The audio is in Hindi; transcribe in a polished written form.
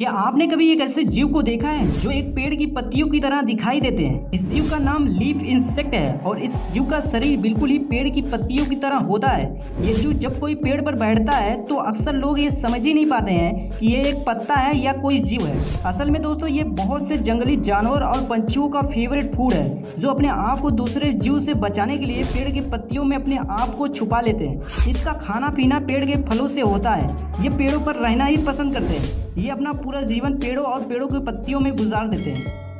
क्या आपने कभी एक ऐसे जीव को देखा है जो एक पेड़ की पत्तियों की तरह दिखाई देते हैं? इस जीव का नाम लीफ इंसेक्ट है और इस जीव का शरीर बिल्कुल ही पेड़ की पत्तियों की तरह होता है। ये जीव जब कोई पेड़ पर बैठता है तो अक्सर लोग ये समझ ही नहीं पाते हैं कि ये एक पत्ता है या कोई जीव है। असल में दोस्तों ये बहुत से जंगली जानवर और पंछियों का फेवरेट फूड है जो अपने आप को दूसरे जीव से बचाने के लिए पेड़ की पत्तियों में अपने आप को छुपा लेते हैं। इसका खाना पीना पेड़ के फलों से होता है। ये पेड़ों पर रहना ही पसंद करते हैं। ये अपना पूरा जीवन पेड़ों और पेड़ों की पत्तियों में गुजार देते हैं।